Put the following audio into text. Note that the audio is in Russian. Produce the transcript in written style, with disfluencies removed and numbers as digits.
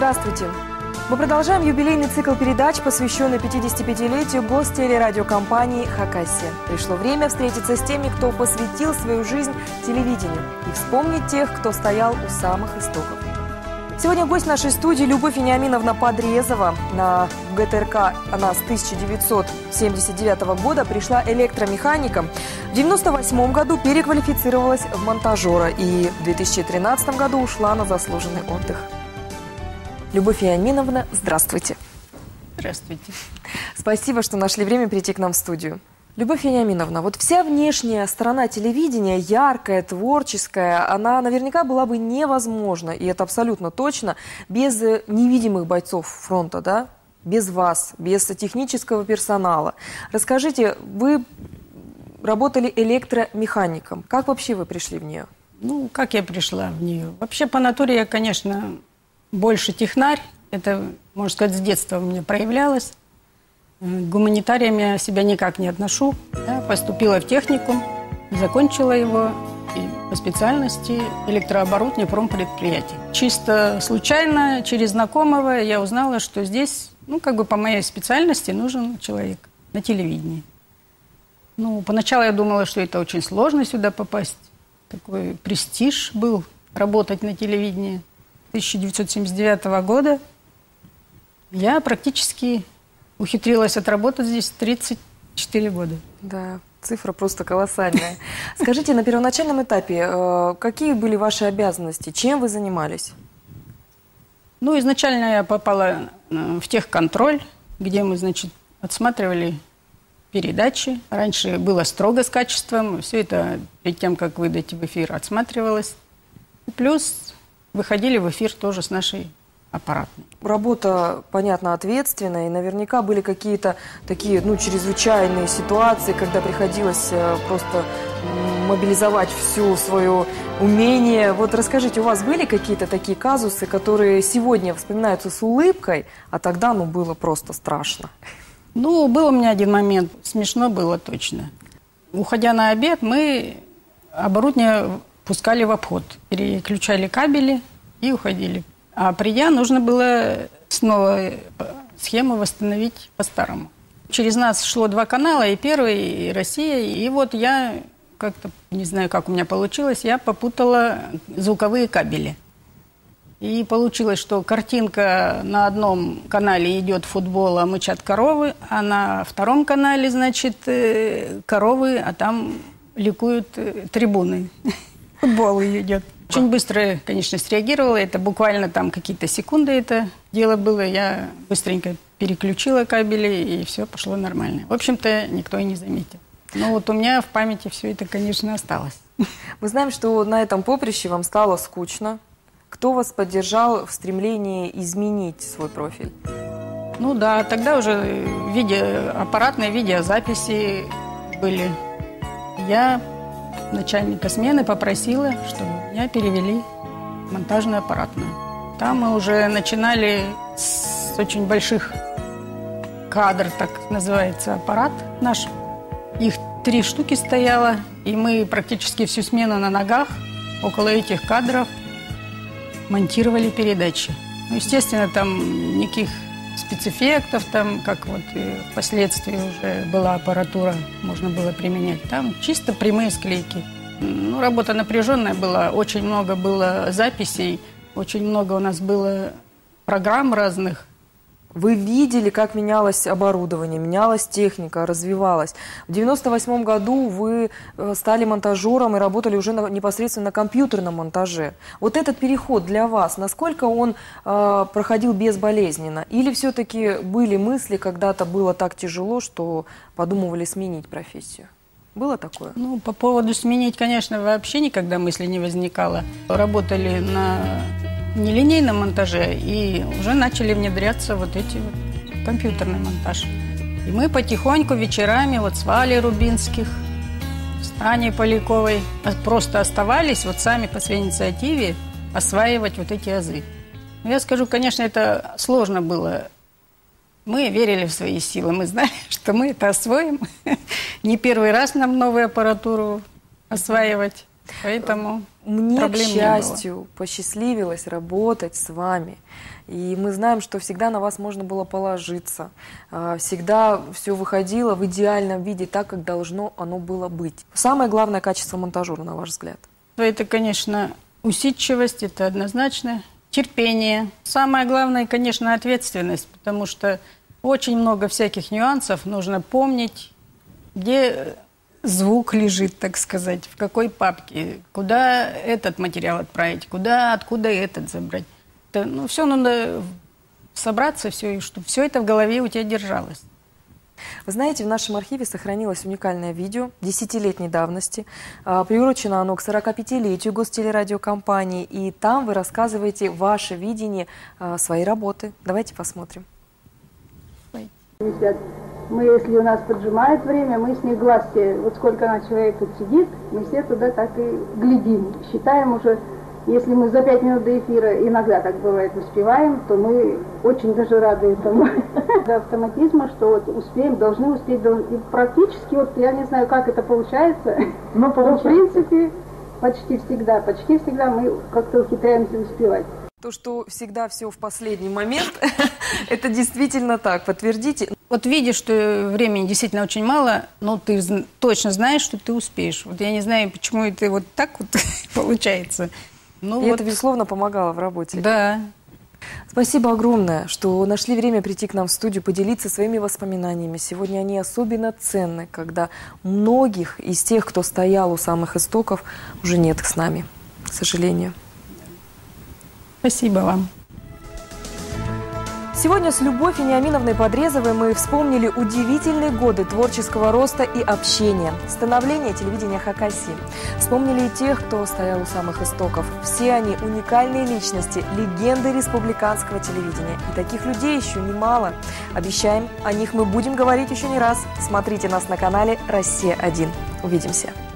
Здравствуйте! Мы продолжаем юбилейный цикл передач, посвященный 55-летию гостелерадиокомпании «Хакасия». Пришло время встретиться с теми, кто посвятил свою жизнь телевидению, и вспомнить тех, кто стоял у самых истоков. Сегодня гость нашей студии Любовь Вениаминовна Подрезова. На ГТРК она с 1979 года пришла электромехаником. В 1998 году переквалифицировалась в монтажера и в 2013 году ушла на заслуженный отдых. Любовь Вениаминовна, здравствуйте. Здравствуйте. Спасибо, что нашли время прийти к нам в студию. Любовь Вениаминовна, вот вся внешняя сторона телевидения, яркая, творческая, она наверняка была бы невозможна, и это абсолютно точно, без невидимых бойцов фронта, да? Без вас, без технического персонала. Расскажите, вы работали электромехаником. Как вообще вы пришли в нее? Ну, как я пришла в нее? Вообще, по натуре я, конечно, больше технарь. Это, можно сказать, с детства у меня проявлялось. Гуманитарием я себя никак не отношу. Я поступила в техникум, закончила его и по специальности электрооборудование промпредприятий. Чисто случайно, через знакомого я узнала, что здесь, ну, как бы по моей специальности нужен человек на телевидении. Ну, поначалу я думала, что это очень сложно сюда попасть. Такой престиж был работать на телевидении. 1979 года я практически ухитрилась отработать здесь 34 года. Да, цифра просто колоссальная. Скажите, на первоначальном этапе какие были ваши обязанности? Чем вы занимались? Ну, изначально я попала в техконтроль, где мы, значит, отсматривали передачи. Раньше было строго с качеством. Все это перед тем, как выдать в эфир, отсматривалось. Плюс выходили в эфир тоже с нашей аппаратной. Работа, понятно, ответственная, и наверняка были какие-то такие, ну, чрезвычайные ситуации, когда приходилось просто мобилизовать всю свое умение. Вот расскажите, у вас были какие-то такие казусы, которые сегодня вспоминаются с улыбкой, а тогда, ну, было просто страшно? Ну, был у меня один момент, смешно было точно. Уходя на обед, мы оборудование пускали в обход, переключали кабели и уходили. А придя, нужно было снова схему восстановить по-старому. Через нас шло два канала, и Первый, и Россия. И вот я как-то, не знаю, как у меня получилось, я попутала звуковые кабели. И получилось, что картинка на одном канале идет футбол, а мычат коровы, а на втором канале, значит, коровы, а там ликуют трибуны. Футбол идет. Очень быстро, конечно, среагировала. Это буквально там какие-то секунды это дело было. Я быстренько переключила кабели, и все пошло нормально. В общем-то, никто и не заметил. Но вот у меня в памяти все это, конечно, осталось. Мы знаем, что на этом поприще вам стало скучно. Кто вас поддержал в стремлении изменить свой профиль? Ну да, тогда уже аппаратные видеозаписи были. Я начальника смены попросила, чтобы меня перевели в монтажную аппаратную. Там мы уже начинали с очень больших кадров, так называется аппарат наш. Их 3 штуки стояло, и мы практически всю смену на ногах около этих кадров монтировали передачи. Ну, естественно, там никаких спецэффектов, там, как вот впоследствии уже была аппаратура, можно было применять. Там чисто прямые склейки. Ну, работа напряженная была, очень много было записей, очень много у нас было программ разных. Вы видели, как менялось оборудование, менялась техника, развивалась. В 1998 году вы стали монтажером и работали уже непосредственно на компьютерном монтаже. Вот этот переход для вас, насколько он проходил безболезненно? Или все-таки были мысли, когда-то было так тяжело, что подумывали сменить профессию? Было такое? Ну, по поводу сменить, конечно, вообще никогда мысли не возникало. Работали на нелинейном монтаже, и уже начали внедряться вот эти вот компьютерный монтаж. И мы потихоньку вечерами вот с Валей Рубинских, с Таней Поляковой просто оставались вот сами по своей инициативе осваивать вот эти азы. Но я скажу, конечно, это сложно было. Мы верили в свои силы, мы знали, что мы это освоим. Не первый раз нам новую аппаратуру осваивать, поэтому... Мне, к проблем не счастью, посчастливилось работать с вами. И мы знаем, что всегда на вас можно было положиться. Всегда все выходило в идеальном виде, так, как должно оно было быть. Самое главное качество монтажера, на ваш взгляд? Это, конечно, усидчивость, это однозначно. Терпение. Самое главное, конечно, ответственность, потому что очень много всяких нюансов. Нужно помнить, где звук лежит, так сказать, в какой папке, куда этот материал отправить, откуда этот забрать. Это, все надо собраться, все, и чтобы все это в голове у тебя держалось. Вы знаете, в нашем архиве сохранилось уникальное видео 10-летней давности. Приурочено оно к 45-летию гостелерадиокомпании. И там вы рассказываете ваше видение своей работы. Давайте посмотрим. Мы, если у нас поджимает время, мы с них глаз все, вот сколько на человек тут сидит, мы все туда так и глядим. Считаем уже, если мы за 5 минут до эфира, иногда так бывает, успеваем, то мы очень даже рады этому. До автоматизма, что вот успеем, должны успеть, и практически, вот я не знаю, как это получается, но в принципе почти всегда мы как-то ухитряемся успевать. То, что всегда все в последний момент, это действительно так, подтвердите. Вот видишь, что времени действительно очень мало, но ты точно знаешь, что ты успеешь. Вот я не знаю, почему это вот так вот получается. Ну, и вот. это, безусловно, помогало в работе. Да. Спасибо огромное, что нашли время прийти к нам в студию, поделиться своими воспоминаниями. Сегодня они особенно ценны, когда многих из тех, кто стоял у самых истоков, уже нет с нами, к сожалению. Спасибо вам. Сегодня с Любовь Вениаминовной Подрезовой мы вспомнили удивительные годы творческого роста и общения, становления телевидения Хакасии. Вспомнили и тех, кто стоял у самых истоков. Все они уникальные личности, легенды республиканского телевидения. И таких людей еще немало. Обещаем, о них мы будем говорить еще не раз. Смотрите нас на канале «Россия-1». Увидимся.